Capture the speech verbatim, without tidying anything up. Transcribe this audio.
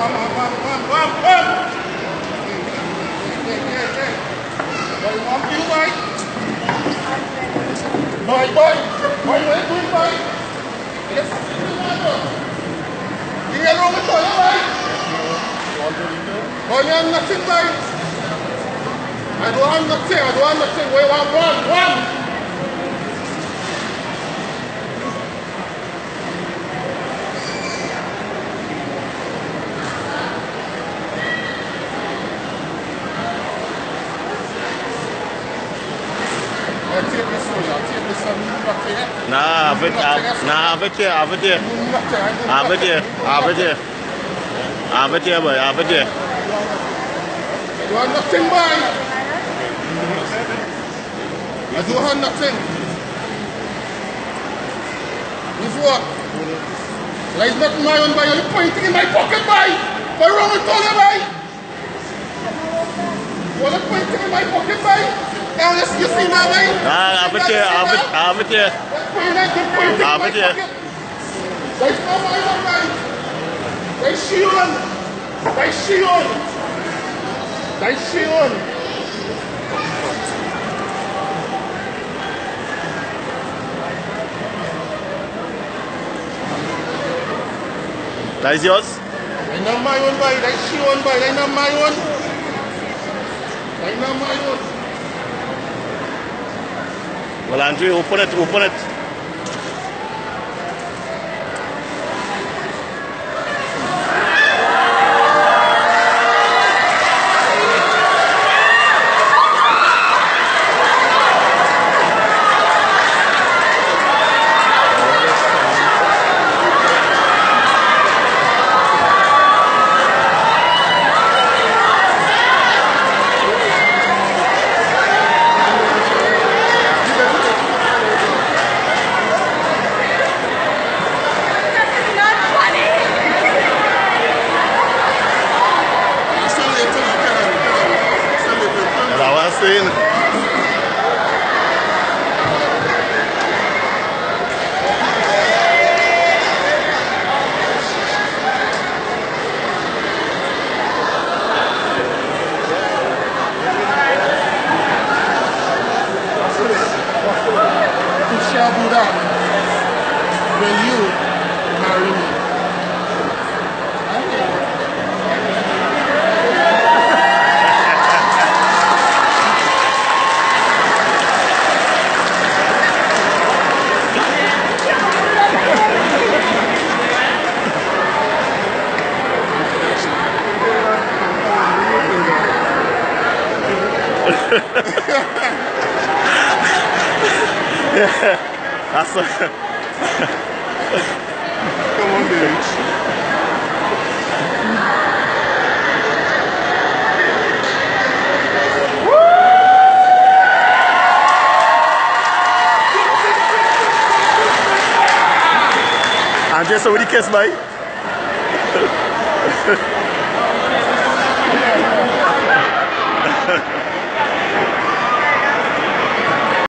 Boy, boy, boy, what are you doing, boy? Yes. You get wrong with toilet, boy? Boy, you have nothing, boy. I don't have nothing, I don't have nothing. Boy, one, one, one. Nah, have it, nah, have it here, have it here. Have it here, have it here. Have it here, boy, have it here. You want nothing, boy? I don't have nothing. This what? That is not my own, boy. You're pointing in my pocket, boy. What's wrong with all you, boy? You're pointing in my pocket, boy. Now, you see that, boy? Nah, have it here, have it, have it here. Have it here. There's no my own, boy. There's Shion. There's Shion. There's Shion. That is yours? That's not my own, boy. That's Shion, boy. That's not my own. That's not my own. Well, Andrew, open it, open it. Saying. You shall do that when you marry me. Yeah, that's a come on, bitch. I'm just already kissed, mate.